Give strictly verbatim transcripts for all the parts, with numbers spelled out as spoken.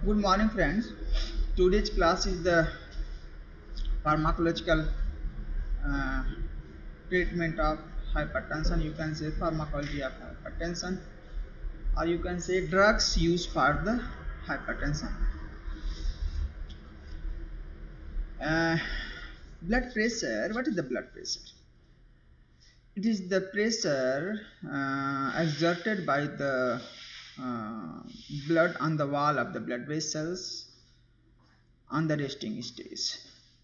Good morning, friends. Today's class is the pharmacological uh, treatment of hypertension. You can say pharmacology of hypertension, or you can say drugs used for the hypertension. Uh, blood pressure. What is the blood pressure? It is the pressure uh, exerted by the uh, blood on the wall of the blood vessels on the resting stage.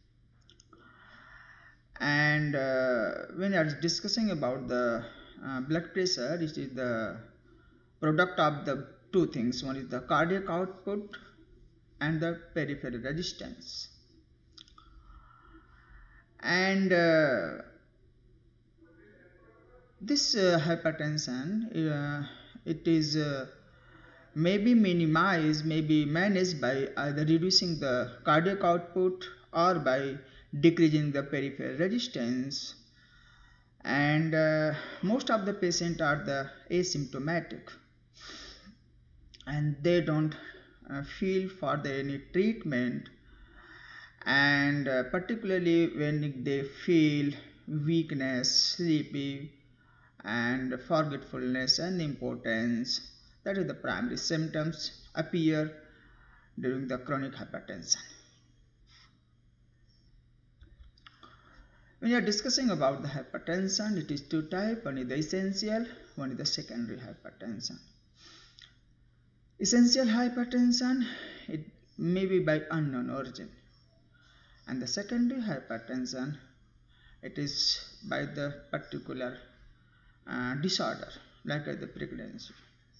And uh, when we are discussing about the uh, blood pressure, it is the product of the two things. One is the cardiac output and the peripheral resistance. And uh, this uh, hypertension, uh, it is uh, maybe minimized, maybe managed by either reducing the cardiac output or by decreasing the peripheral resistance. And uh, most of the patients are the asymptomatic, and they don't uh, feel for the any treatment, and uh, particularly when they feel weakness, sleepy, and forgetfulness and impotence, that is the primary symptoms appear during the chronic hypertension. When you are discussing about the hypertension, it is two types. One is the essential, one is the secondary hypertension. Essential hypertension, it may be by unknown origin, and the secondary hypertension, it is by the particular uh, disorder, like uh, the pregnancy.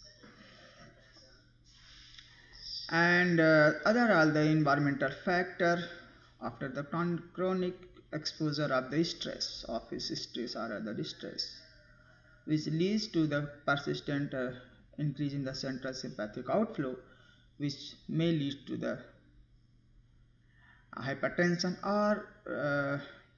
And uh, other are the environmental factor after the chronic exposure of the stress, office stress or other stress, which leads to the persistent uh, increase in the central sympathetic outflow, which may lead to the hypertension or uh,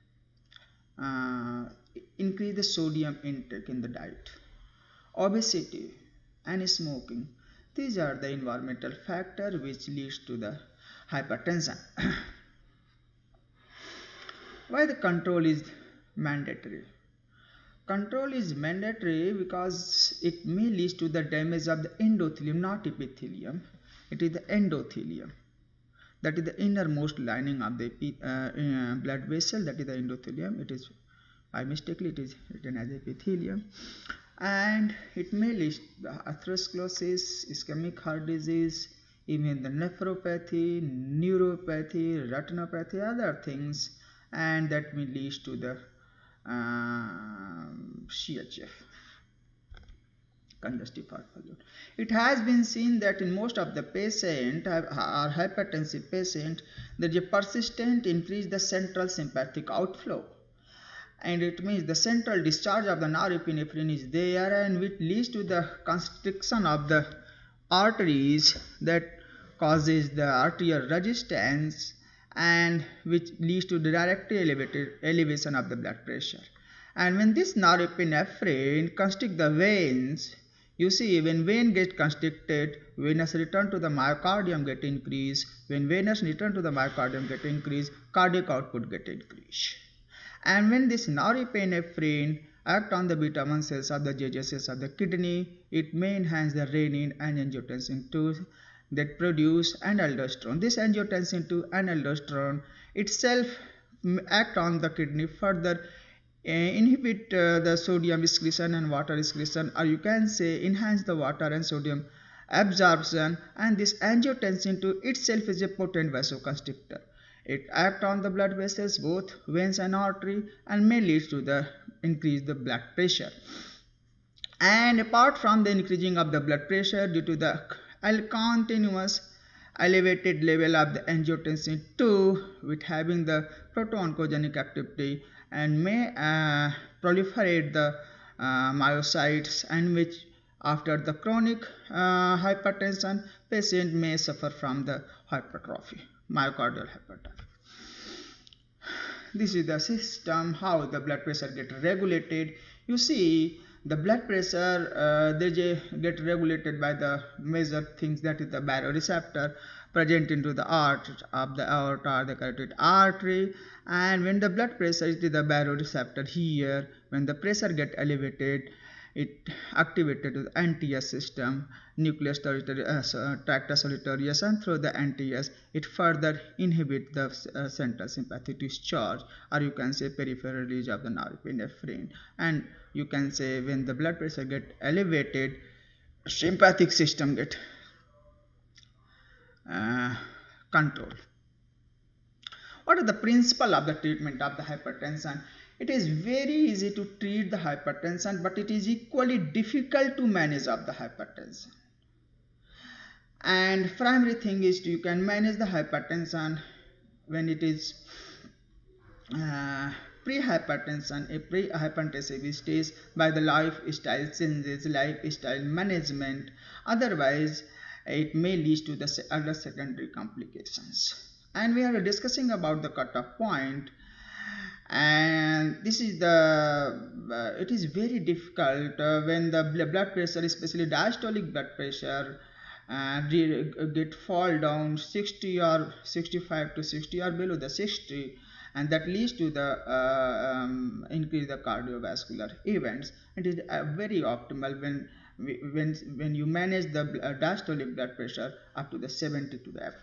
uh, increase the sodium intake in the diet. Obesity and smoking, these are the environmental factors which leads to the hypertension. Why the control is mandatory? Control is mandatory because it may lead to the damage of the endothelium, not epithelium. It is the endothelium. That is the innermost lining of the uh, uh, blood vessel. That is the endothelium. It is, by mistake, it is written as epithelium. And it may lead to atherosclerosis, ischemic heart disease, even the nephropathy, neuropathy, retinopathy, other things, and that may lead to the uh, C H F, congestive heart failure. It has been seen that in most of the patient or hypertensive patient, there is a persistent increase the central sympathetic outflow, and it means the central discharge of the norepinephrine is there, and which leads to the constriction of the arteries that causes the arterial resistance, and which leads to the direct elevated elevation of the blood pressure. And when this norepinephrine constrict the veins, you see, when vein get constricted, venous return to the myocardium get increased. When venous return to the myocardium get increased, cardiac output get increased. And when this norepinephrine act on the beta one cells of the J J cells of the kidney, it may enhance the renin and angiotensin two that produce an aldosterone. This angiotensin two and aldosterone itself act on the kidney, further uh, inhibit uh, the sodium excretion and water excretion, or you can say enhance the water and sodium absorption. And this angiotensin two itself is a potent vasoconstrictor. It acts on the blood vessels, both veins and artery, and may lead to the increase the blood pressure. And apart from the increasing of the blood pressure due to the continuous elevated level of the angiotensin two, with having the proto-oncogenic activity, and may uh, proliferate the uh, myocytes, and which after the chronic uh, hypertension, patient may suffer from the hypertrophy, myocardial hypertrophy. This is the system how the blood pressure gets regulated. You see, The blood pressure uh, they get regulated by the major things, that is the baroreceptor present into the arch of the aorta or the carotid artery. And when the blood pressure is to the baroreceptor here, when the pressure get elevated, it activated the N T S system, nucleus solitarius, uh, tractus solitarius, and through the N T S it further inhibit the uh, central sympathetic discharge, or you can say peripheral release of the norepinephrine. And you can say when the blood pressure get elevated, sympathetic system get uh, controlled. What are the principle of the treatment of the hypertension? It is very easy to treat the hypertension, but it is equally difficult to manage of the hypertension. And primary thing is you can manage the hypertension when it is uh, pre-hypertension, a pre-hypertensive stage, by the lifestyle changes, lifestyle management. Otherwise, it may lead to the other secondary complications. And we are discussing about the cutoff point, and this is the uh, it is very difficult uh, when the blood pressure, especially diastolic blood pressure, uh, get fall down sixty or sixty-five to sixty or below the sixty, and that leads to the uh, um, increase the cardiovascular events. It is uh, very optimal when when when you manage the uh, diastolic blood pressure up to the seventy to the F.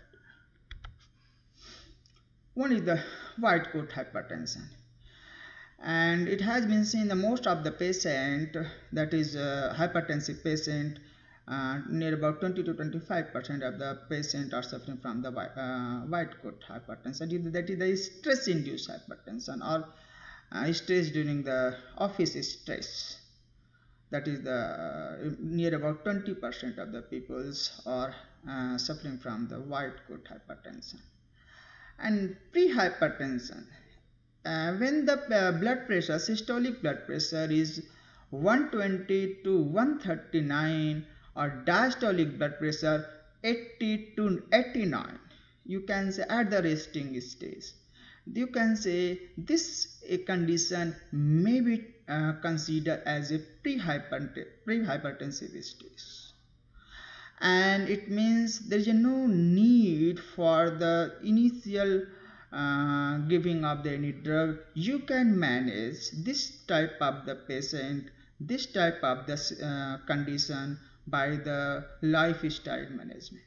One is the white coat hypertension, and it has been seen the most of the patient, that is uh, hypertensive patient, uh, near about twenty to twenty-five percent of the patient are suffering from the white, uh, white coat hypertension. That is the stress induced hypertension, or uh, stress during the office stress. That is the uh, near about twenty percent of the peoples are uh, suffering from the white coat hypertension. And pre-hypertension, uh, when the uh, blood pressure, systolic blood pressure is one twenty to one thirty-nine, or diastolic blood pressure eighty to eighty-nine, you can say at the resting stage, you can say this a condition may be uh, considered as a pre-hypertensive pre-hypertensive stage. And it means there is no need for the initial uh, giving of the any drug. You can manage this type of the patient, this type of the uh, condition by the lifestyle management.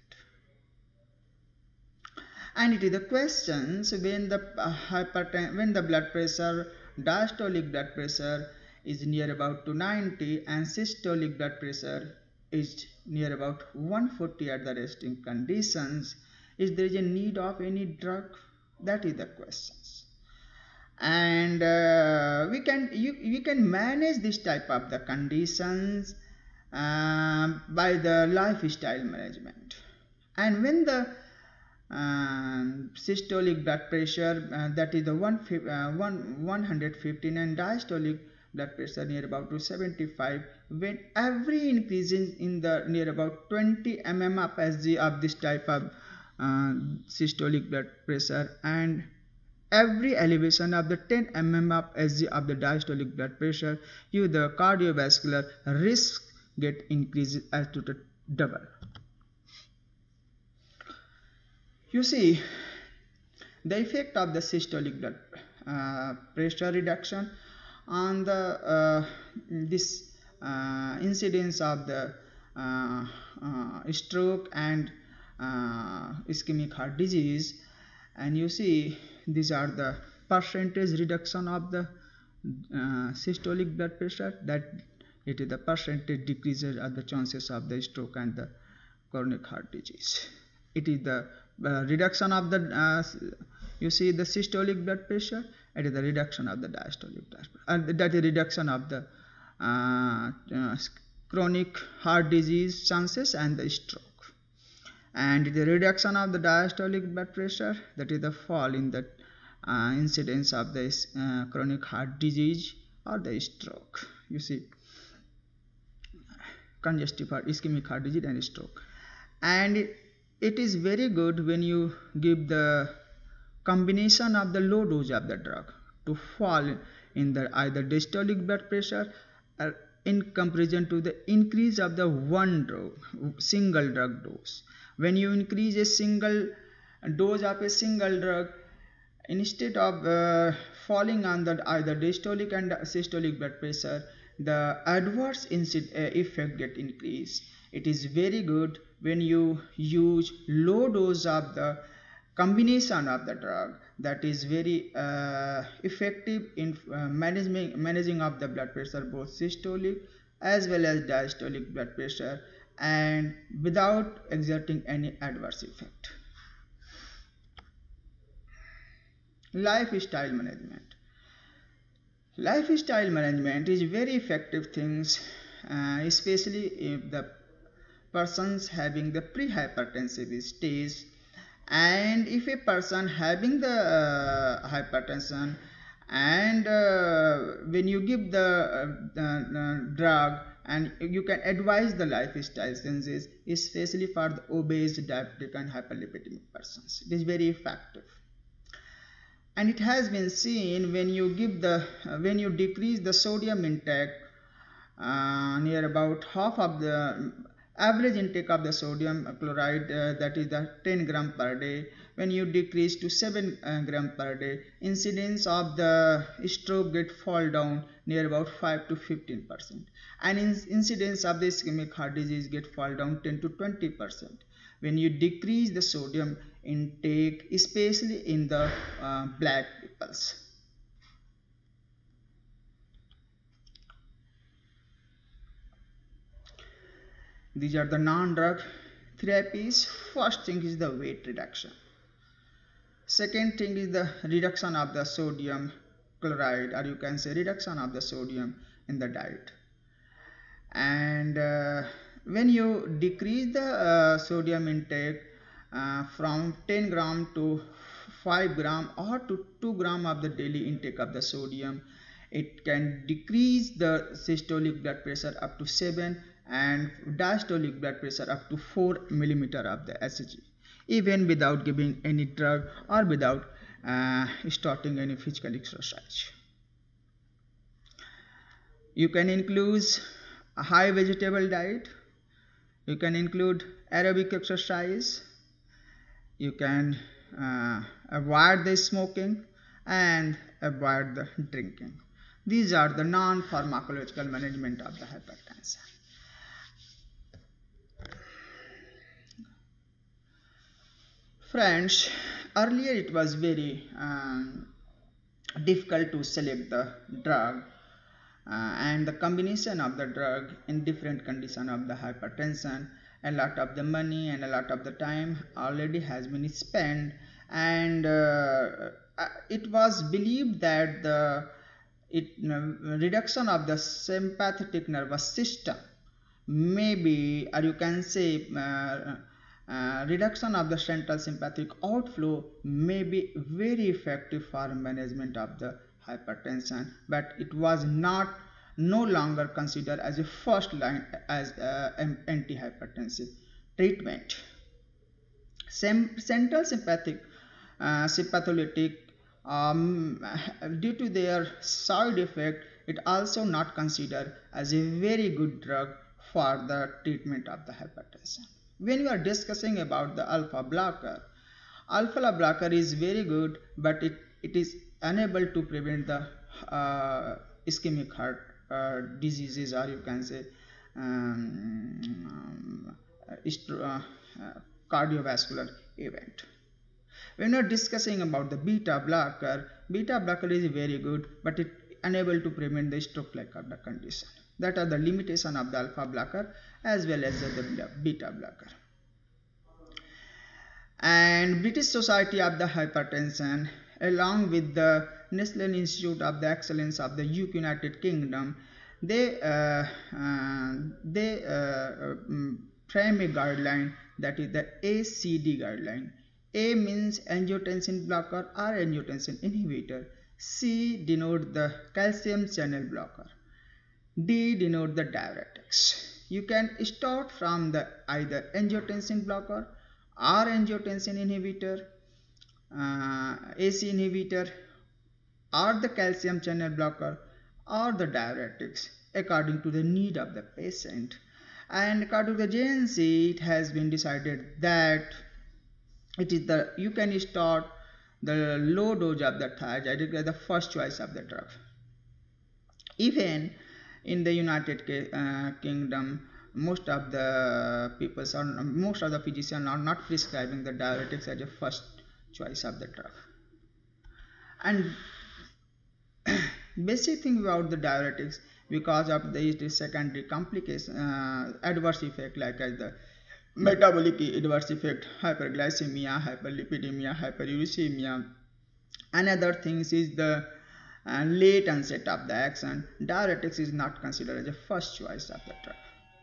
And it is the questions when the uh, hypertension, when the blood pressure, diastolic blood pressure is near about to ninety, and systolic blood pressure is near about one forty at the resting conditions, is there is a need of any drug? That is the questions. And uh, we can you we can manage this type of the conditions uh, by the lifestyle management. And when the um, systolic blood pressure, uh, that is the one, uh, one, one fifteen, and diastolic blood pressure near about to seventy-five, when every increase in, in the near about twenty millimeters of S G of this type of uh, systolic blood pressure, and every elevation of the ten millimeters of S G of the diastolic blood pressure, you the cardiovascular risk get increased as to the double. You see the effect of the systolic blood uh, pressure reduction on the uh, this uh, incidence of the uh, uh, stroke and uh, ischemic heart disease. And you see these are the percentage reduction of the uh, systolic blood pressure, that it is the percentage decreases of the chances of the stroke and the chronic heart disease. It is the uh, reduction of the uh, you see the systolic blood pressure, it is the reduction of the diastolic blood pressure, and that is reduction of the uh, uh, chronic heart disease chances and the stroke. And the reduction of the diastolic blood pressure, that is the fall in the uh, incidence of the uh, chronic heart disease or the stroke. You see congestive heart, ischemic heart disease and stroke. And it, it is very good when you give the combination of the low dose of the drug to fall in the either diastolic blood pressure or in comparison to the increase of the one drug, single drug dose. When you increase a single dose of a single drug, instead of uh, falling on the either diastolic and systolic blood pressure, the adverse effect get increased. It is very good when you use low dose of the combination of the drug, that is very uh, effective in uh, managing managing of the blood pressure, both systolic as well as diastolic blood pressure, and without exerting any adverse effect. Lifestyle management. Lifestyle management is very effective things, uh, especially if the persons having the pre-hypertensive stage, and if a person having the uh, hypertension, and uh, when you give the uh, uh, drug, and you can advise the lifestyle changes, especially for the obese, diabetic and hyperlipidemic persons. It is very effective. And it has been seen when you give the uh, when you decrease the sodium intake uh, near about half of the average intake of the sodium chloride, uh, that is the ten gram per day, when you decrease to seven uh, gram per day, incidence of the stroke get fall down near about five to fifteen percent, and in incidence of the ischemic heart disease get fall down ten to twenty percent when you decrease the sodium intake, especially in the uh, black peoples. These are the non-drug therapies. First thing is the weight reduction. Second thing is the reduction of the sodium chloride, or you can say reduction of the sodium in the diet. And uh, when you decrease the uh, sodium intake uh, from ten gram to five gram or to two gram of the daily intake of the sodium, it can decrease the systolic blood pressure up to seven and diastolic blood pressure up to four millimeter of the S G, even without giving any drug or without uh, starting any physical exercise. You can include a high vegetable diet, you can include aerobic exercise, you can uh, avoid the smoking and avoid the drinking. These are the non-pharmacological management of the hypertension. Friends, earlier it was very um, difficult to select the drug, uh, and the combination of the drug in different condition of the hypertension. A lot of the money and a lot of the time already has been spent, and uh, it was believed that the it, uh, reduction of the sympathetic nervous system may be, or you can say uh, Uh, reduction of the central sympathetic outflow may be very effective for management of the hypertension, but it was not no longer considered as a first line as uh, antihypertensive treatment. Sem central sympathetic uh, sympatholytic, um, due to their side effect, it also not considered as a very good drug for the treatment of the hypertension. When we are discussing about the alpha blocker, alpha blocker is very good, but it, it is unable to prevent the uh, ischemic heart uh, diseases, or you can say um, uh, uh, cardiovascular event. When we are discussing about the beta blocker, beta blocker is very good, but it unable to prevent the stroke-like cardiac condition. That are the limitation of the alpha blocker as well as the beta blocker. And British Society of the Hypertension, along with the National Institute of the Excellence of the United Kingdom, they uh, uh, they uh, um, frame a guideline, that is the A C D guideline. A means angiotensin blocker or angiotensin inhibitor. C denote the calcium channel blocker. D denote the diuretics. You can start from the either angiotensin blocker or angiotensin inhibitor, uh, A C inhibitor, or the calcium channel blocker, or the diuretics. according to the need of the patient. And according to the J N C, it has been decided that it is the you can start the low dose of the thiazide as the first choice of the drug. Even in the United uh, Kingdom, most of the people are most of the physicians are not prescribing the diuretics as a first choice of the drug. And basic thing about the diuretics, because of the secondary complication, uh, adverse effect like as the metabolic adverse effect, hyperglycemia, hyperlipidemia, hyperuricemia. Another things is the uh, late onset of the action. Diuretics is not considered as a first choice of the drug.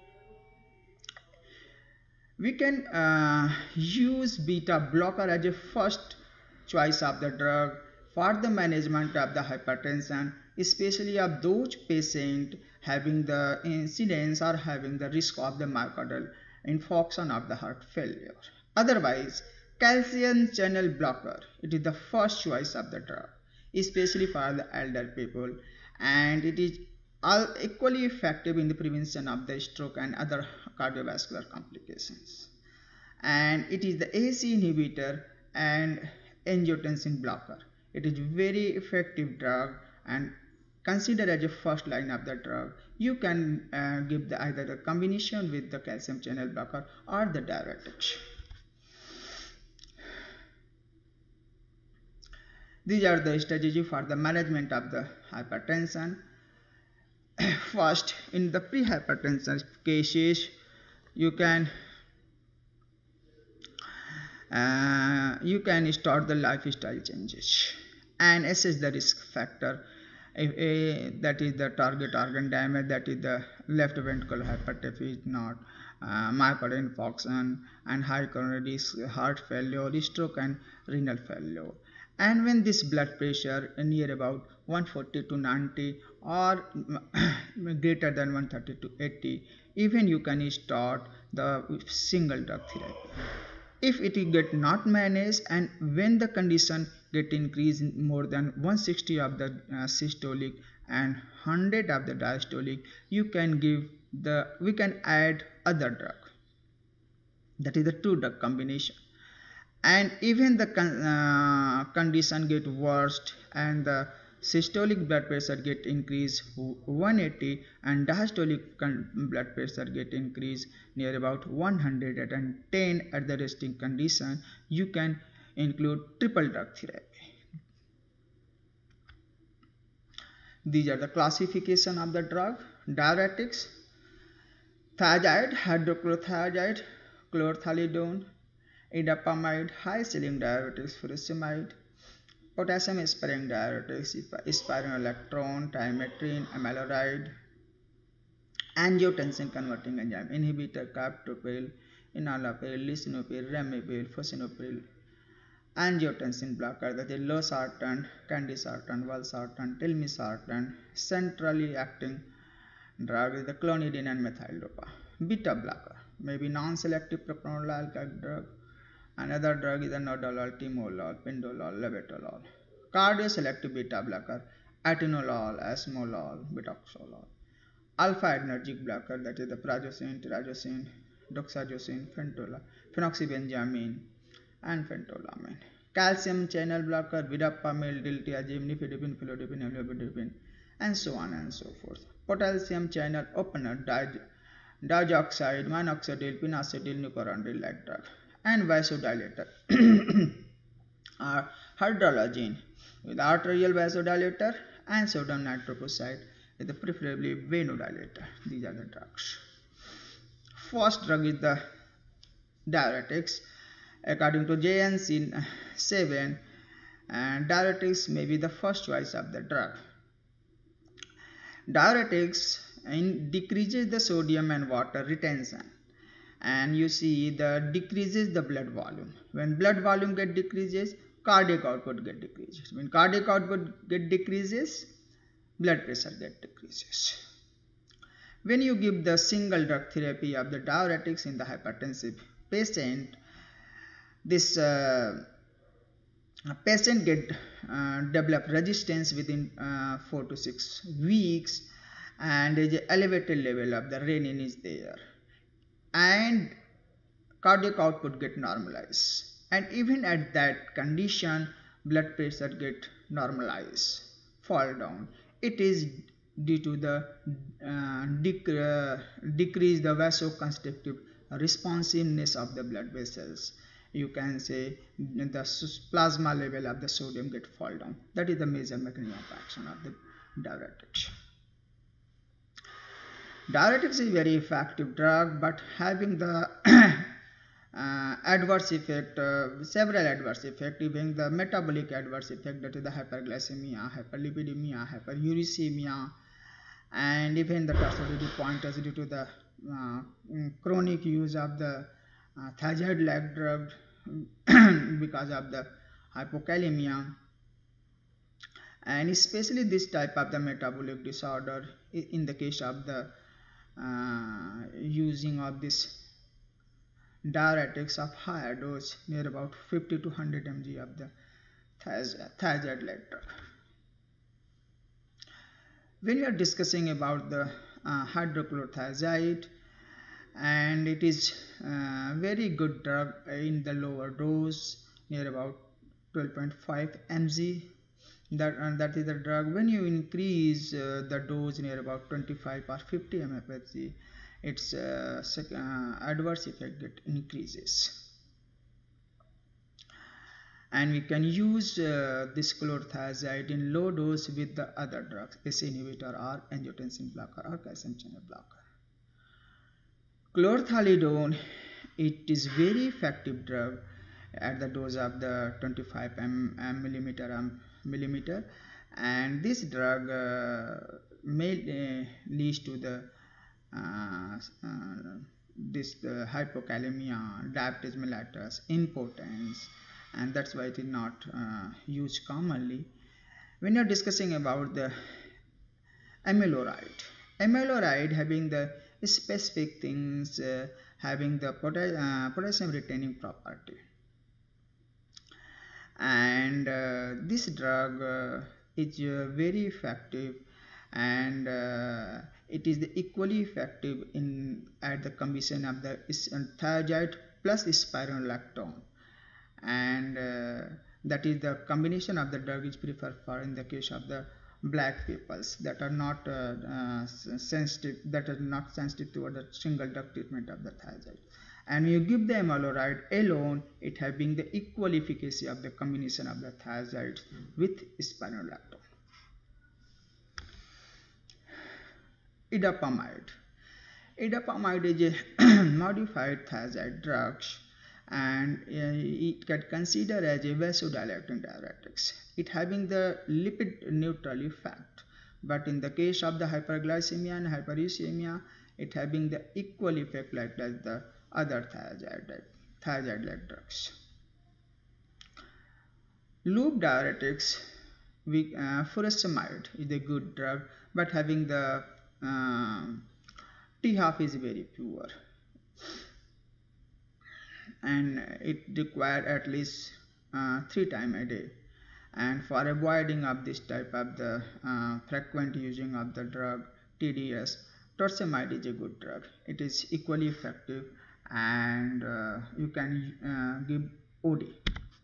We can uh, use beta blocker as a first choice of the drug for the management of the hypertension, especially of those patients having the incidence or having the risk of the myocardial infarction of the heart failure. Otherwise, calcium channel blocker, it is the first choice of the drug, especially for the elder people, and it is all equally effective in the prevention of the stroke and other cardiovascular complications. And it is the A C E inhibitor and angiotensin blocker. It is very effective drug and considered as a first line of the drug. You can uh, give the, either the combination with the calcium channel blocker or the diuretics. These are the strategy for the management of the hypertension. First, in the pre-hypertension cases, you can uh, you can start the lifestyle changes and assess the risk factor. If a, that is the target organ damage, that is the left ventricular hypertrophy, is not uh, myocardial infarction and high coronary risk, heart failure, stroke and renal failure. And when this blood pressure near about one forty to ninety or greater than one thirty to eighty, even you can start the single drug therapy. If it get not managed and when the condition get increased more than one sixty of the uh, systolic and one hundred of the diastolic, you can give the we can add other drug, that is the two drug combination. And even the con uh, condition get worse and the systolic blood pressure get increased one eighty and diastolic blood pressure get increased near about one hundred ten at the resting condition, you can include triple drug therapy. These are the classification of the drug. Diuretics: thiazide, hydrochlorothiazide, chlorthalidone, idapamide, high serum diuretics, furosemide, potassium sparing diuretics, spironolactone, trimethoprim, amiloride, angiotensin converting enzyme inhibitor, captopril, enalapril, lisinopril, ramipril, fosinopril, angiotensin blocker, that is losartan, candesartan, valsartan, telmisartan, centrally acting drug is the clonidine and methyl-dopa. Beta blocker, maybe non-selective propranolol drug. Another drug is the nodelol, timolol, pindolol, labetalol. Cardioselective beta blocker, atenolol, esmolol, betaxolol. Alpha adrenergic blocker, that is the prazosin, tirazosin, doxazosin, phentola, phenoxybenzaimine, and phentolamine. Calcium channel blocker, verapamil, diltiazem, nifedipine, felodipine, amlodipine, and so on and so forth. Potassium channel opener, diazoxide, minoxidil, pinacetyl, nucurandil like drug. And vasodilator are hydrologen with arterial vasodilator and sodium nitroprusside with the preferably venodilator. These are the drugs. First drug is the diuretics. According to J N C seven, and diuretics may be the first choice of the drug. Diuretics in decreases the sodium and water retention, and you see the decreases the blood volume. When blood volume get decreases, cardiac output get decreases. When cardiac output get decreases, blood pressure get decreases. When you give the single drug therapy of the diuretics in the hypertensive patient, this uh, patient get uh, develop resistance within uh, four to six weeks, and the elevated level of the renin is there, and cardiac output get normalized, and even at that condition blood pressure get normalized, fall down. It is due to the uh, dec uh, decrease the vasoconstrictive responsiveness of the blood vessels. You can say the plasma level of the sodium get fall down. That is the major mechanism of action of the diuretics. Diuretics is very effective drug, but having the uh, adverse effect, uh, several adverse effect, even the metabolic adverse effect, that is the hyperglycemia, hyperlipidemia, hyperuricemia, and even the toxicity pointers due to the uh, chronic use of the uh, thiazide-like drug because of the hypokalemia. And especially this type of the metabolic disorder in the case of the uh, using of this diuretics of higher dose, near about fifty to one hundred milligrams of the thiazide-like drug. When we are discussing about the uh, hydrochlorothiazide, and it is uh, very good drug in the lower dose, near about twelve point five milligrams. That, uh, that is the drug. When you increase uh, the dose near about twenty-five or fifty milligrams, its uh, uh, adverse effect get increases. And we can use uh, this chlorothiazide in low dose with the other drugs, A C E inhibitor or angiotensin blocker or calcium channel blocker. Chlorthalidone, it is very effective drug at the dose of the twenty-five millimeter, millimeter, and this drug uh, may uh, lead to the uh, uh, this uh, hypokalemia, diabetes mellitus, impotence, and that's why it is not uh, used commonly. When you're discussing about the amiloride, amiloride having the specific things, uh, having the potas uh, potassium retaining property, and uh, this drug uh, is uh, very effective, and uh, it is the equally effective in at the combination of the thiazide plus spironolactone, and uh, that is the combination of the drug is preferred for in the case of the black peoples that are not uh, uh, sensitive, that are not sensitive toward the single drug treatment of the thiazide. And you give the amiloride alone, it having the equal efficacy of the combination of the thiazide with spironolactone. Idapamide. Idapamide is a modified thiazide drug, and uh, it can consider as a vasodilating diuretics. It having the lipid neutral effect, but in the case of the hyperglycemia and hyperuricemia, it having the equal effect like that the other thiazide thiazide-like drugs. Loop diuretics, we, uh, furosemide is a good drug, but having the uh, T half is very poor, and it required at least uh, three times a day. And for avoiding of this type of the uh, frequent using of the drug T D S, torsemide is a good drug. It is equally effective, and uh, you can uh, give O D.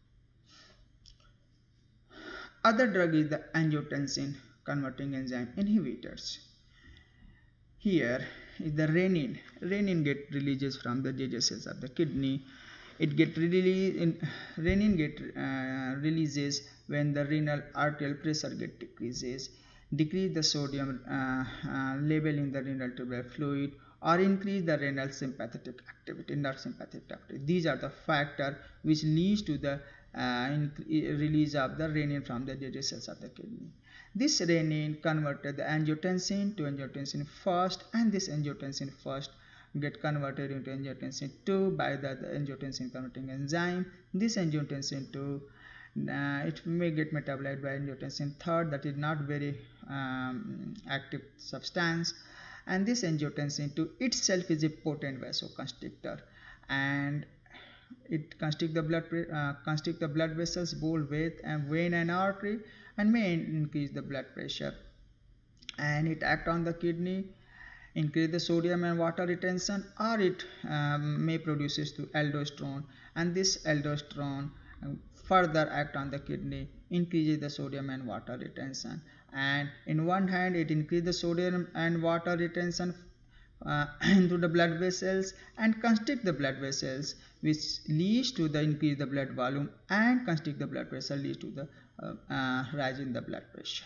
Other drug is the angiotensin converting enzyme inhibitors. Here is the renin. Renin get releases from the J J cells of the kidney. It get released in renin get uh, releases when the renal arterial pressure get decreases, decrease the sodium uh, uh, level in the renal tubular fluid, or increase the renal sympathetic activity, nerve sympathetic activity. These are the factors which leads to the uh, release of the renin from the J J cells of the kidney. This renin converted the angiotensin to angiotensin first, and this angiotensin first get converted into angiotensin two by the, the angiotensin converting enzyme. This angiotensin two, uh, it may get metabolized by angiotensin third, that is not very um, active substance, and this angiotensin two itself is a potent vasoconstrictor, and it constrict the blood uh, constrict the blood vessels both vein and vein and artery, and may increase the blood pressure. and it act on the kidney, increase the sodium and water retention, or it um, may produces to aldosterone, and this aldosterone um, further act on the kidney, increases the sodium and water retention. And in one hand it increase the sodium and water retention uh, into the blood vessels and constrict the blood vessels, which leads to the increase the blood volume, and constrict the blood vessel leads to the uh, uh, rise in the blood pressure.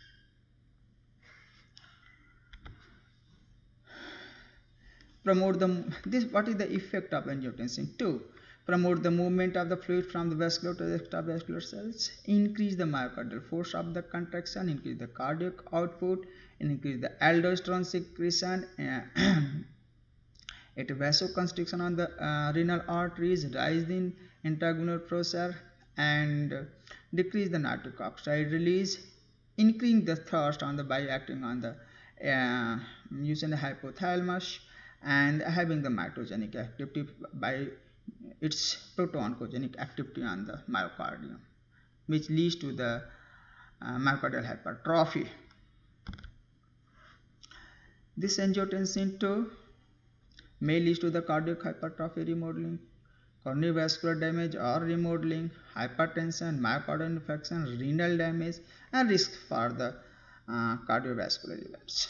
Promote the this what is the effect of angiotensin two? Promote the movement of the fluid from the vascular to the extravascular cells, increase the myocardial force of the contraction, increase the cardiac output, increase the aldosterone secretion, uh, it vasoconstriction on the uh, renal arteries, rise in intravenous pressure, and uh, decrease the nitric oxide release, increasing the thirst on the by acting on the uh, using the hypothalamus, and having the mitogenic activity by its proto-oncogenic activity on the myocardium, which leads to the uh, myocardial hypertrophy. This angiotensin two may lead to the cardiac hypertrophy, remodeling, coronary vascular damage or remodeling, hypertension, myocardial infarction, renal damage, and risk for the uh, cardiovascular events.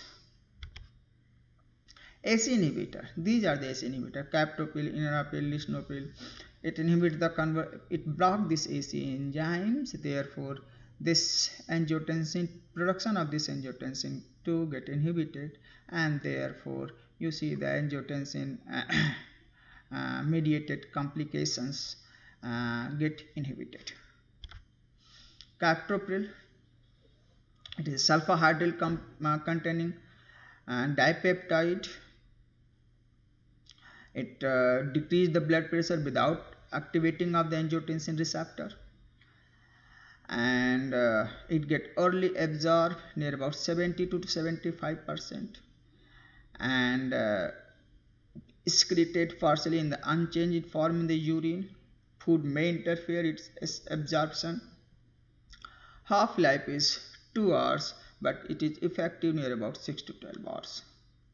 A C E inhibitor. These are the A C E inhibitor: captopril, enalapril, lisinopril. It inhibits the convert. It blocks this A C E enzymes. Therefore, this angiotensin production of this angiotensin two get inhibited, and therefore you see the angiotensin uh, uh, mediated complications uh, get inhibited. Captopril. It is sulfahydryl uh, containing uh, dipeptide. It uh, decreases the blood pressure without activating of the angiotensin receptor, and uh, it get early absorbed near about seventy-two to seventy-five percent, and uh, excreted partially in the unchanged form in the urine. Food may interfere its absorption. Half-life is two hours, but it is effective near about six to twelve hours.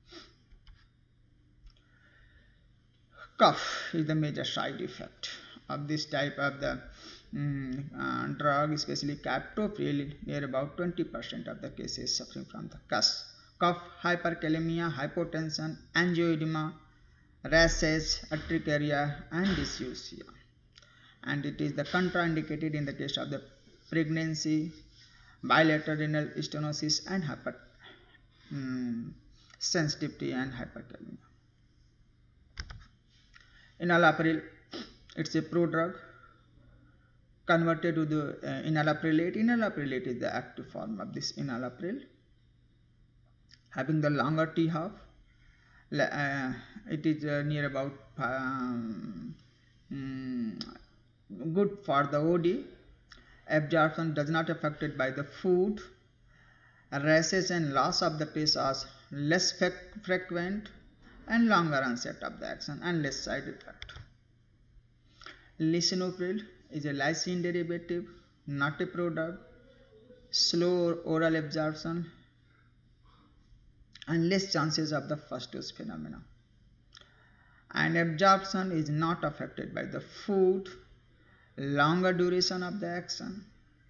Cough is the major side effect of this type of the um, uh, drug, especially captopril. Near about twenty percent of the cases suffering from the cough, hyperkalemia, hypotension, angioedema, rashes, urticaria, and dysuria. And it is the contraindicated in the case of the pregnancy, bilateral renal stenosis, and hyper um, sensitivity and hyperkalemia. Enalapril, it's a prodrug converted to the uh, enalaprillate. Enalaprillate is the active form of this enalapril, having the longer T half. Uh, it is uh, near about um, um, good for the O D. Absorption does not affected by the food. Rashes and loss of the taste are less frequent, and longer onset of the action and less side effect. Lisinopril is a lysine derivative, not a prodrug, slow oral absorption, and less chances of the first dose phenomena. And absorption is not affected by the food, longer duration of the action.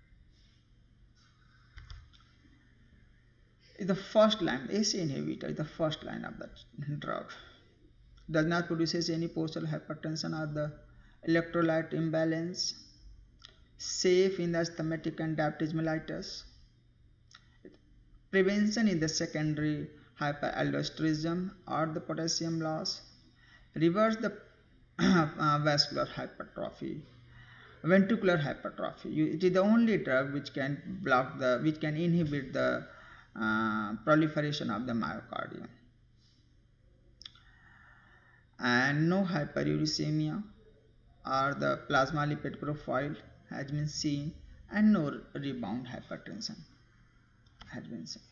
The first line, A C E inhibitor, is the first line of the drug. Does not produces any postal hypertension or the electrolyte imbalance. Safe in the asthmatic and diabetes mellitus. Prevention in the secondary hyperaldosteronism or the potassium loss. Reverse the uh, vascular hypertrophy, ventricular hypertrophy. You, it is the only drug which can block the, which can inhibit the uh, proliferation of the myocardium. And no hyperuricemia or the plasma lipid profile has been seen, and no rebound hypertension has been seen.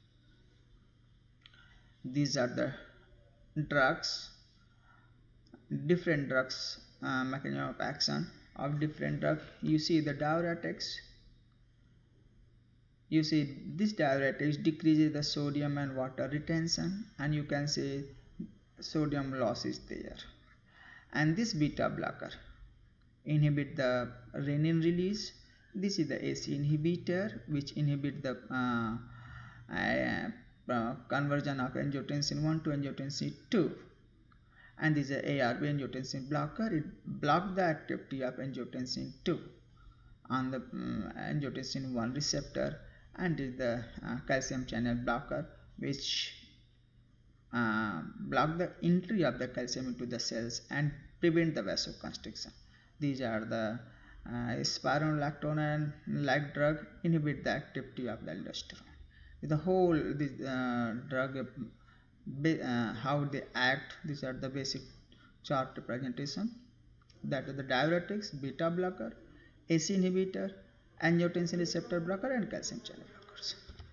These are the drugs, different drugs, uh, mechanism of action of different drugs. You see the diuretics, You see this diuretics decreases the sodium and water retention, and you can say sodium loss is there. And this beta blocker inhibit the renin release. This is the A C inhibitor which inhibit the uh, uh, uh, conversion of angiotensin one to angiotensin two, and this is a A R B angiotensin blocker. It blocks the activity of angiotensin two on the um, angiotensin one receptor, and is the uh, calcium channel blocker which uh, block the entry of the calcium into the cells and prevent the vasoconstriction. These are the uh, spironolactone and like drug inhibit the activity of the aldosterone. The whole this uh, drug uh, how they act, these are the basic chart representation. That is the diuretics, beta blocker, A C inhibitor, angiotensin receptor blocker, and calcium channel blockers.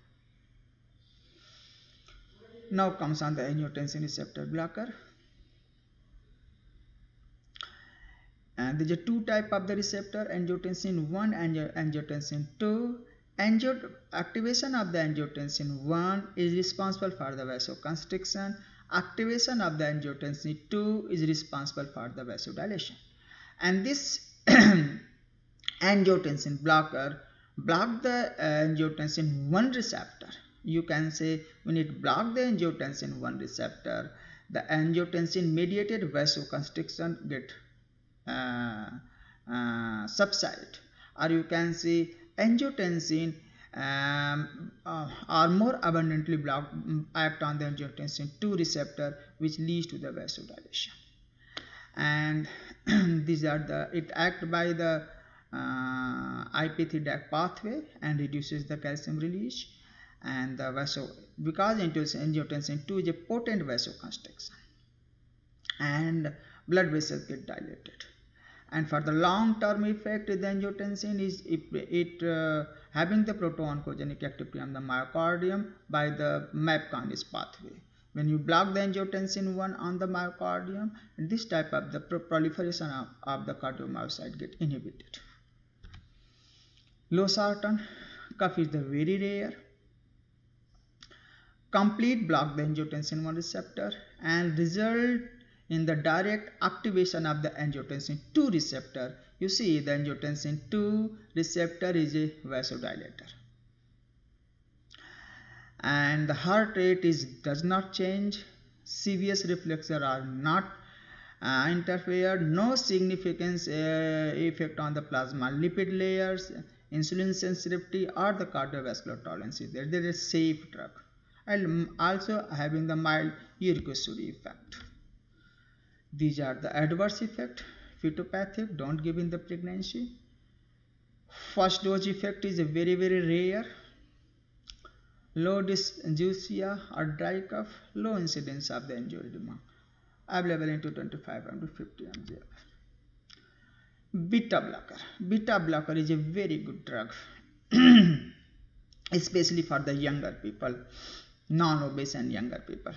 Now comes on the angiotensin receptor blocker. And there are two type of the receptor, angiotensin one and angiotensin two. Angio activation of the angiotensin one is responsible for the vasoconstriction. Activation of the angiotensin two is responsible for the vasodilation. And this angiotensin blocker block the uh, angiotensin one receptor. You can say when it block the angiotensin one receptor, the angiotensin mediated vasoconstriction get uh, uh, subside, or you can say angiotensin um, uh, are more abundantly blocked act on the angiotensin two receptor, which leads to the vasodilation. And these are the it act by the uh, I P three D A C pathway and reduces the calcium release, and the vaso because angiotensin two is a potent vasoconstriction and blood vessels get dilated. And for the long term effect, the angiotensin is it, it uh, having the proto-oncogenic activity on the myocardium by the M A P kinase pathway. When you block the angiotensin one on the myocardium, this type of the pro proliferation of, of the cardiomyocyte get inhibited. Losartan cuff is the very rare. Complete block the angiotensin one receptor and result in the direct activation of the angiotensin two receptor. You see the angiotensin two receptor is a vasodilator, and the heart rate is does not change, C V S reflexes are not uh, interfered, no significant uh, effect on the plasma lipid layers, insulin sensitivity or the cardiovascular tolerance is there. There is a safe drug, and also having the mild uricosuric effect. These are the adverse effects. Phytopathic, don't give in the pregnancy. First dose effect is a very very rare. Low dysgeusia or dry cough, low incidence of the angioedema, available into twenty-five to fifty milligrams. Beta blocker. Beta blocker is a very good drug, especially for the younger people, non-obese and younger people.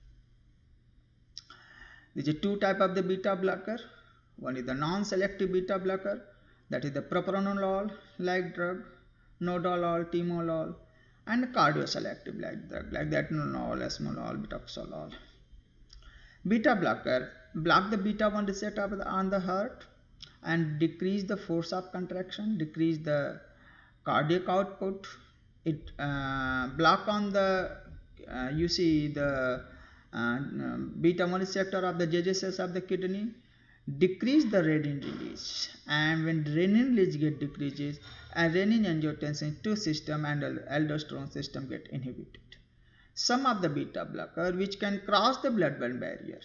There are two types of the beta blocker. One is the non-selective beta blocker, that is the propranolol like drug, nodolol, timolol, and cardioselective like drug like that atenolol, esmolol, betoxolol. Beta blocker block the beta one receptor on the heart and decrease the force of contraction, decrease the cardiac output. It uh, block on the uh, you see the uh, beta one receptor of the J J cells of the kidney, decrease the renin release, and when renin release get decreases, and renin angiotensin two system and aldosterone system get inhibited. Some of the beta blocker which can cross the blood-brain barrier,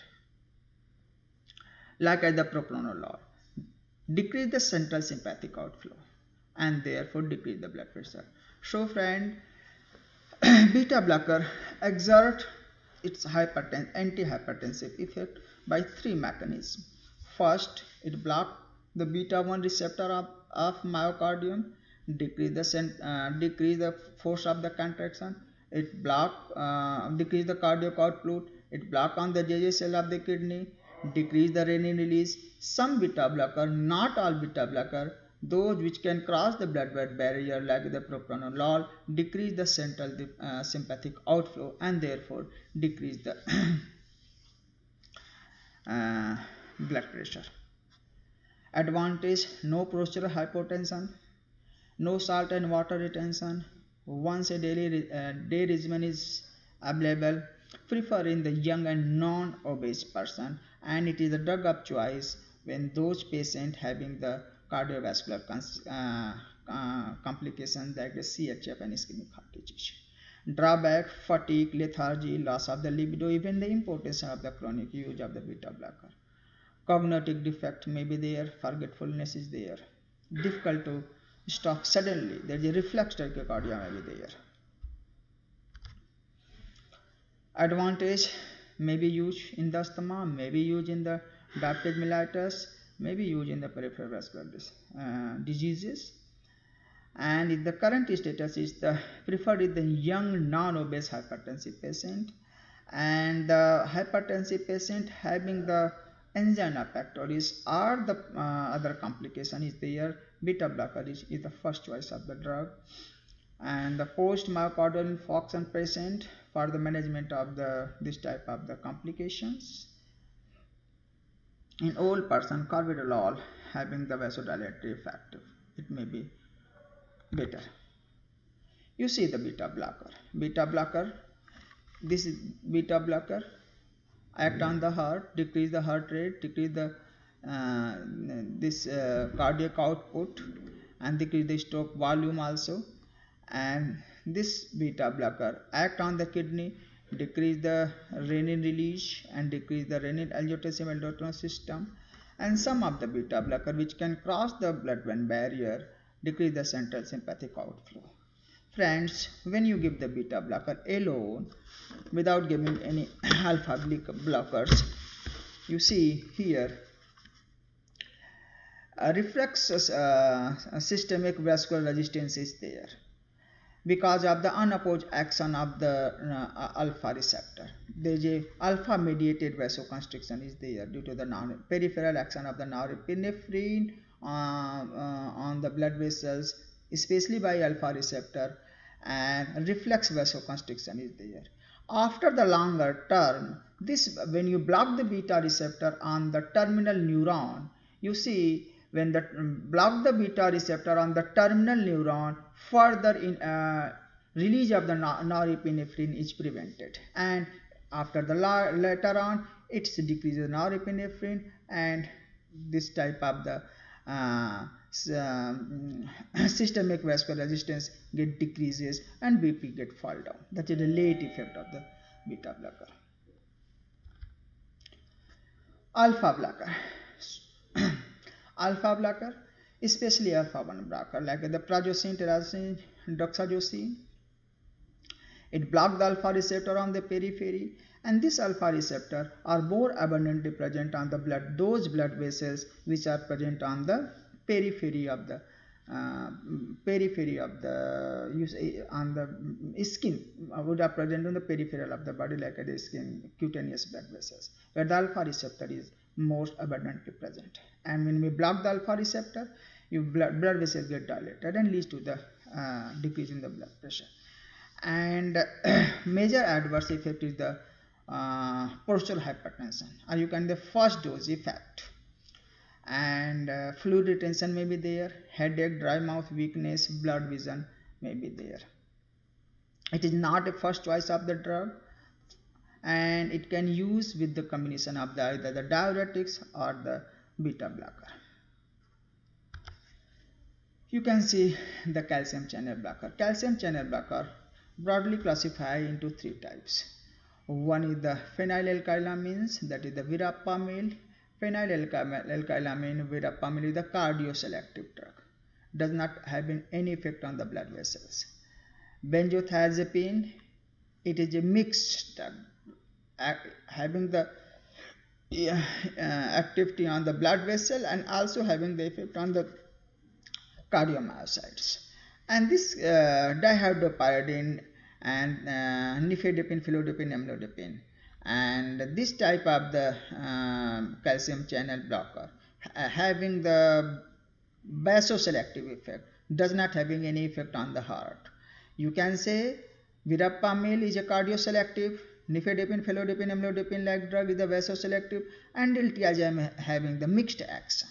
like as the propranolol, decrease the central sympathetic outflow and therefore decrease the blood pressure. So friend, beta blocker exert its hyperten antihypertensive effect by three mechanisms. First, it blocks the beta one receptor of, of myocardium, decrease the uh, decrease the force of the contraction. It block uh, decrease the cardiac output. It block on the J J cell of the kidney, decrease the renin release. Some beta blocker, not all beta blocker, Those which can cross the blood-brain barrier like the propranolol decrease the central uh, sympathetic outflow and therefore decrease the uh, blood pressure. Advantage: no postural hypotension, no salt and water retention, once a daily uh, day regimen is available, prefer in the young and non-obese person, and it is a drug of choice when those patients having the cardiovascular uh, uh, complications like the C H F and ischemic heart disease. Drawback: fatigue, lethargy, loss of the libido, even the importance of the chronic use of the beta blocker. Cognitive defect may be there, forgetfulness is there, difficult to stop suddenly, there is a reflex tachycardia may be there. Advantage: may be used in the asthma, may be used in the diabetes mellitus, may be used in the peripheral vascular uh, diseases. And in the current status is the preferred in the young non-obese hypertensive patient, and the hypertensive patient having the angina pectoris or the uh, other complication is there. Beta blocker is, is the first choice of the drug. And the post myocardial infarction patient for the management of the this type of the complications. In old person, carvedilol having the vasodilatory effect, it may be better. You see the beta blocker. Beta blocker, this is beta blocker, act on the heart, decrease the heart rate, decrease the uh, this uh, cardiac output, and decrease the stroke volume also. And this beta blocker act on the kidney, decrease the renin release and decrease the renin angiotensin aldosterone system. And some of the beta blocker which can cross the blood-brain barrier decrease the central sympathetic outflow. Friends, when you give the beta blocker alone without giving any alpha blockers, you see here a reflex uh, systemic vascular resistance is there because of the unopposed action of the uh, alpha receptor. There is a alpha mediated vasoconstriction is there due to the non peripheral action of the norepinephrine uh, uh, on the blood vessels, especially by alpha receptor, and reflex vasoconstriction is there. After the longer term, this when you block the beta receptor on the terminal neuron, you see when the block the beta receptor on the terminal neuron, further in uh, release of the norepinephrine is prevented, and after the later on it decreases norepinephrine, and this type of the uh, um, systemic vascular resistance get decreases and B P get fall down. That is the late effect of the beta blocker. Alpha blocker. Alpha blocker, especially alpha one blocker like the prazosin, terazosin, doxazosin. It blocks the alpha receptor on the periphery, and this alpha receptor are more abundantly present on the blood, those blood vessels which are present on the periphery of the uh, periphery of the use on the skin, would are present on the peripheral of the body like the skin, cutaneous blood vessels, where the alpha receptor is most abundantly present. And when we block the alpha receptor, your blood, blood vessels get dilated and leads to the uh, decrease in the blood pressure. And uh, major adverse effect is the uh, postural hypertension, or you can the first dose effect. And uh, fluid retention may be there, headache, dry mouth, weakness, blood vision may be there. It is not a first choice of the drug, and it can use with the combination of the either the diuretics or the beta blocker. You can see the calcium channel blocker. Calcium channel blocker broadly classified into three types. One is the phenylalkylamines, that is the verapamil. Phenylalkylamine, verapamil is the cardioselective drug, does not have any effect on the blood vessels. Benzothiazepine, it is a mixed drug, having the uh, activity on the blood vessel and also having the effect on the cardiomyocytes. And this uh, dihydropyridine and uh, nifedipine, felodipine, amlodipine, and this type of the uh, calcium channel blocker uh, having the vasoselective effect, does not having any effect on the heart. You can say verapamil is a cardioselective, nifedipine, felodipine, amlodipine like drug is the vasoselective, and diltiazem having the mixed action.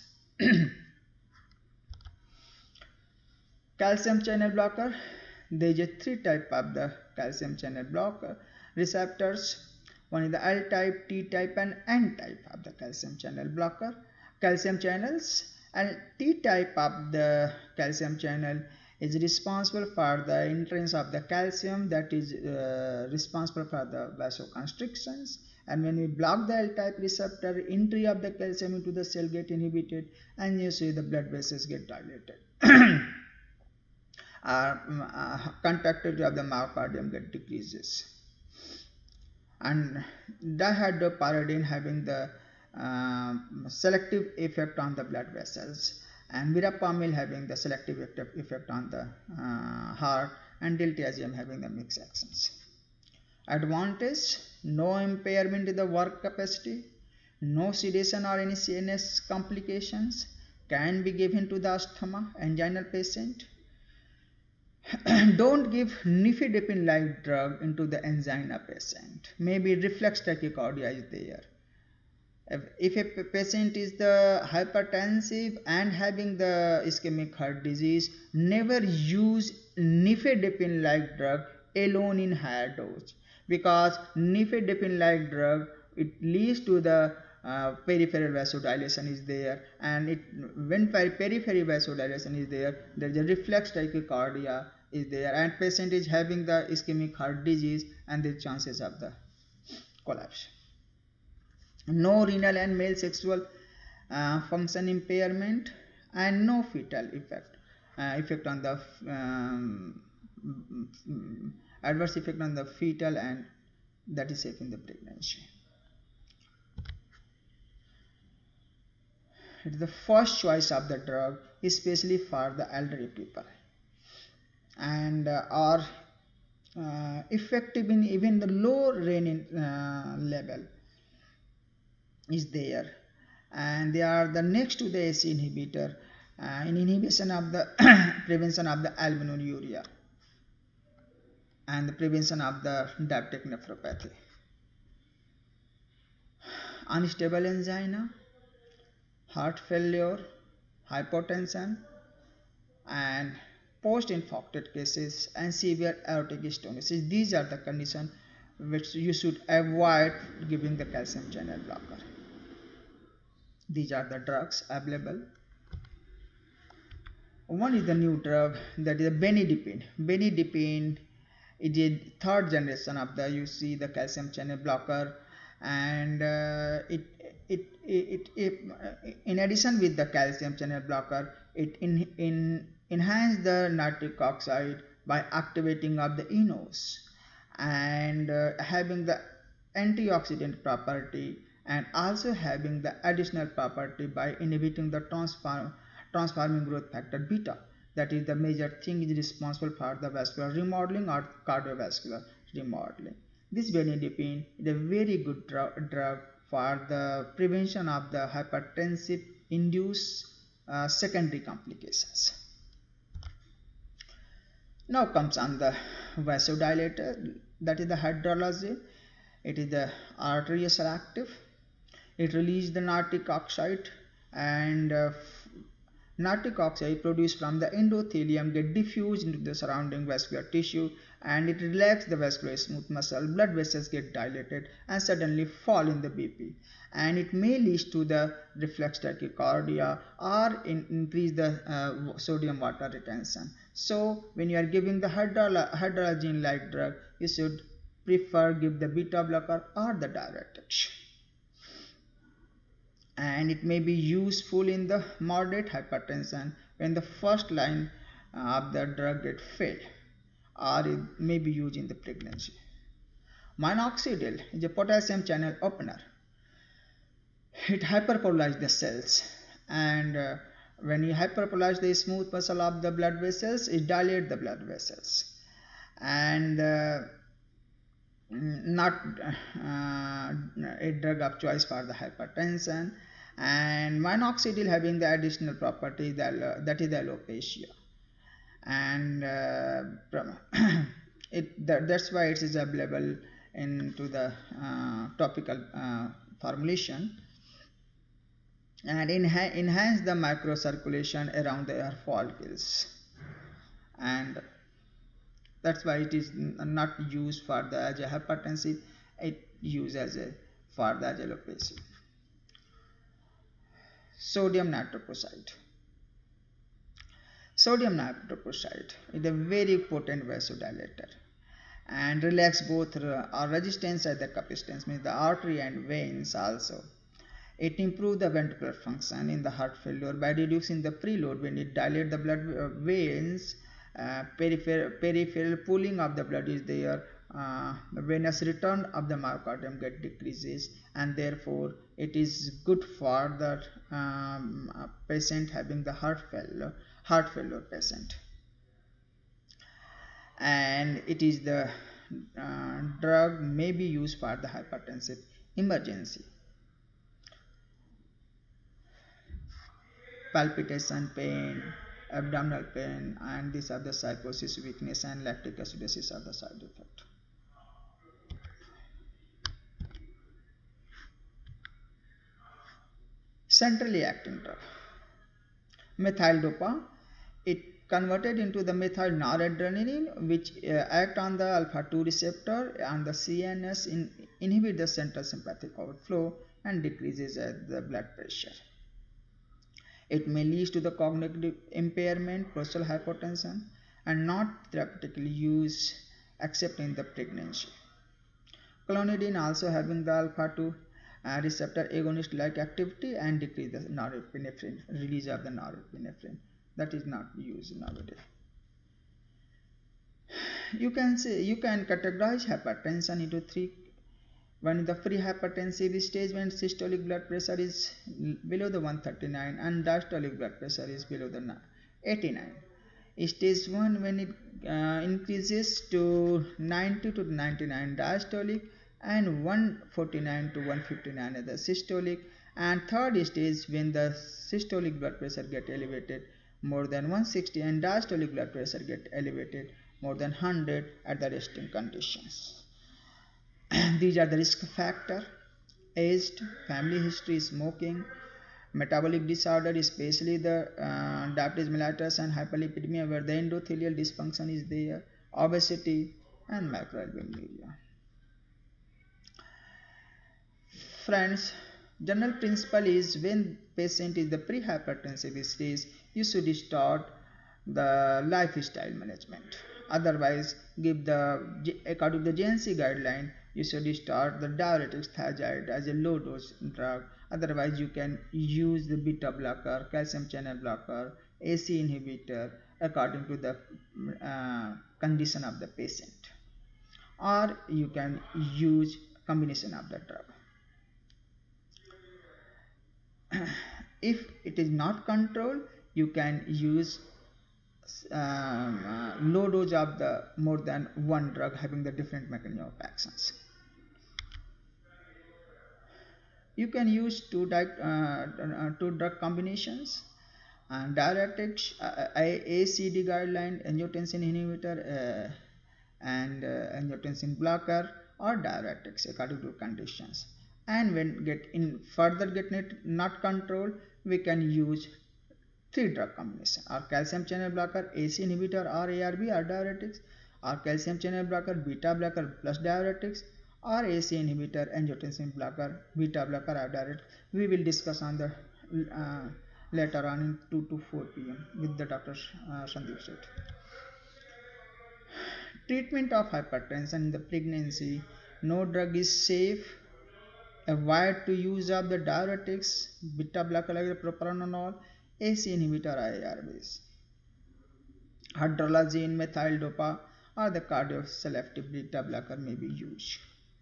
Calcium channel blocker, there is a three type of the calcium channel blocker receptors. One is the L type, T type and N type of the calcium channel blocker calcium channels. And T type of the calcium channel is responsible for the entrance of the calcium, that is uh, responsible for the vasoconstrictions. And when we block the L type receptor, entry of the calcium into the cell get inhibited, and you see the blood vessels get dilated. uh, uh, Contractility of the myocardium get decreases. And dihydropyridine having the uh, selective effect on the blood vessels, and verapamil having the selective effect on the uh, heart, and diltiazem having the mixed actions. Advantage: no impairment in the work capacity, no sedation or any C N S complications, can be given to the asthma, anginal patient. Don't give nifedipine like drug into the angina patient. Maybe reflex tachycardia is there. If, if a patient is the hypertensive and having the ischemic heart disease, never use nifedipine like drug alone in higher dose, because nifedipine like drug, it leads to the uh, peripheral vasodilation is there, and it when peripheral vasodilation is there, there is a reflex tachycardia is there, and patient is having the ischemic heart disease, and the chances of the collapse. No renal and male sexual uh, function impairment, and no fetal effect uh, effect on the um, adverse effect on the fetal, and that is safe in the pregnancy. It is the first choice of the drug, especially for the elderly people, and uh, are uh, effective in even the low renin uh, level is there, and they are the next to the A C E inhibitor uh, in inhibition of the prevention of the albuminuria and the prevention of the diabetic nephropathy. Unstable angina, heart failure, hypotension, and post-infarcted cases, and severe aortic stenosis. These are the conditions which you should avoid giving the calcium channel blocker. These are the drugs available. One is the new drug, that is the benidipine. Benidipine is a third generation of the you see the calcium channel blocker, and uh, it, it, it, it, it in addition with the calcium channel blocker, it in, in enhance the nitric oxide by activating of the enos, and uh, having the antioxidant property, and also having the additional property by inhibiting the transform, transforming growth factor beta. That is the major thing is responsible for the vascular remodeling or cardiovascular remodeling. This benidipine is a very good drug, drug for the prevention of the hypertensive induced uh, secondary complications. Now comes on the vasodilator, that is the hydrology. It is the arterioselective. It releases the nitric oxide, and uh, nitric oxide produced from the endothelium get diffused into the surrounding vascular tissue, and it relaxes the vascular smooth muscle. Blood vessels get dilated and suddenly fall in the B P, and it may lead to the reflex tachycardia or in, increase the uh, sodium water retention. So when you are giving the hydrogen like drug, you should prefer give the beta blocker or the diuretics, and it may be useful in the moderate hypertension when the first line of the drug get failed, or it may be used in the pregnancy. Minoxidil is a potassium channel opener. It hyperpolarizes the cells, and uh, when you hyperpolarize the smooth muscle of the blood vessels, it dilates the blood vessels, and uh, not uh, a drug of choice for the hypertension. And minoxidil having the additional property that, that is the alopecia, and uh, it that, that's why it is available into the uh, topical uh, formulation, and enha enhance the microcirculation around the air follicles, and that's why it is not used for the as a hypertensive, it used as a for the alopecia. Sodium nitroprusside. Sodium nitroprusside is a very potent vasodilator and relax both uh, resistance at the capacitance, means the artery and veins also. It improves the ventricular function in the heart failure by reducing the preload. When it dilates the blood veins, uh, peripheral, peripheral pooling of the blood is there, uh, the venous return of the myocardium get decreases, and therefore it is good for the um, patient having the heart failure, heart failure patient. And it is the uh, drug may be used for the hypertensive emergency. Palpitation, pain, abdominal pain, and these are the psychosis, weakness, and lactic acidosis are the side effects. Centrally acting drug. Methyl dopa, it converted into the methyl noradrenaline, which uh, act on the alpha two receptor and the C N S, in, inhibit the central sympathetic outflow and decreases uh, the blood pressure. It may lead to the cognitive impairment, postural hypotension, and not therapeutically used except in the pregnancy. Clonidine also having the alpha two uh, receptor agonist like activity and decrease the norepinephrine, release of the norepinephrine. That is not used nowadays. You can say you can categorize hypertension into three. One is the pre-hypertensive stage, when systolic blood pressure is below the one thirty-nine and diastolic blood pressure is below the eighty-nine. Stage one, when it uh, increases to ninety to ninety-nine diastolic and one forty-nine to one fifty-nine as the systolic. And third stage, when the systolic blood pressure get elevated more than one sixty and diastolic blood pressure get elevated more than one hundred at the resting conditions. These are the risk factor: aged, family history, smoking, metabolic disorder, especially the uh, diabetes mellitus and hyperlipidemia where the endothelial dysfunction is there, obesity, and microalbuminuria. Friends, general principle is when patient is the pre-hypertensive stage, you should start the lifestyle management. Otherwise, give the according to the J N C guideline, you should start the diuretics thiazide as a low dose drug. Otherwise, you can use the beta blocker, calcium channel blocker, A C E inhibitor according to the uh, condition of the patient, or you can use combination of the drug. If it is not controlled, you can use um, uh, low dose of the more than one drug having the different mechanism of actions. You can use two, uh, uh, two drug combinations, and diuretics, uh, A C D guideline, angiotensin inhibitor, uh, and uh, angiotensin blocker, or diuretics according to conditions. And when get in further get not controlled, we can use three drug combination, or calcium channel blocker, A C inhibitor or A R B or diuretics, or calcium channel blocker, beta blocker plus diuretics, or A C inhibitor, angiotensin blocker, beta blocker or diuretics. We will discuss on the uh, later on in two to four P M with the Doctor Uh, Sandeep Seth. Treatment of hypertension in the pregnancy. No drug is safe. Avoid to use of the diuretics, beta blocker like propranolol, A C inhibitor, I R Bs. Hydralazine, methyl dopa, or the cardioselective beta blocker may be used.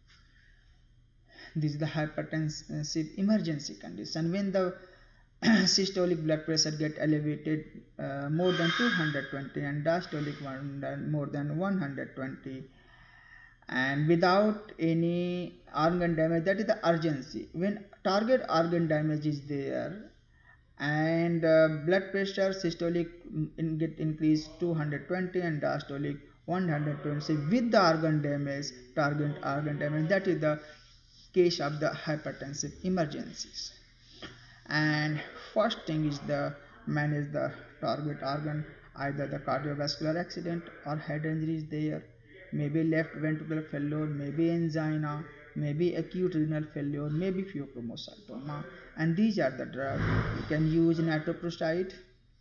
This is the hypertensive emergency condition. When the systolic blood pressure get elevated uh, more than two hundred twenty and diastolic one more than one hundred twenty, and without any organ damage. That is the urgency. When target organ damage is there and uh, blood pressure systolic in get increased two hundred twenty and diastolic one hundred twenty with the organ damage, target organ damage, that is the case of the hypertensive emergencies. And first thing is the manage the target organ, either the cardiovascular accident or head injury is there, maybe left ventricular failure, maybe angina, maybe acute renal failure, maybe pheochromocytoma, and these are the drugs. You can use nitroprusside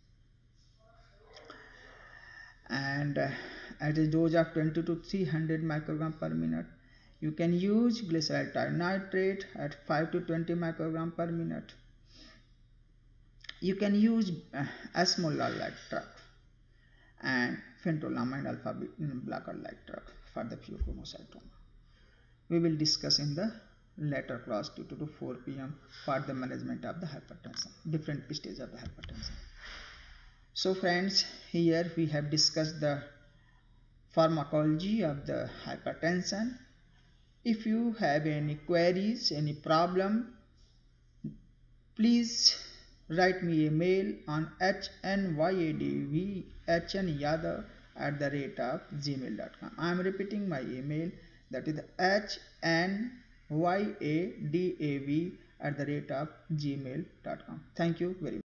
and uh, at a dose of twenty to three hundred microgram per minute. You can use glycerol nitrate at five to twenty microgram per minute. You can use uh, osmolol like drug and phentolamine alpha blocker like drug for the pheochromocytoma. We will discuss in the later class two to four p m for the management of the hypertension, different stages of the hypertension. So friends, here we have discussed the pharmacology of the hypertension. If you have any queries, any problem, please write me a mail on hnyadv hnyadav at the rate of gmail dot com. I am repeating my email, that is hnyadav at the rate of gmail dot com. Thank you very much.